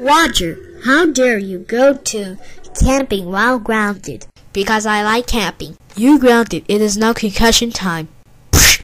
Roger, how dare you go to camping while grounded? Because I like camping. You grounded. It is now concussion time.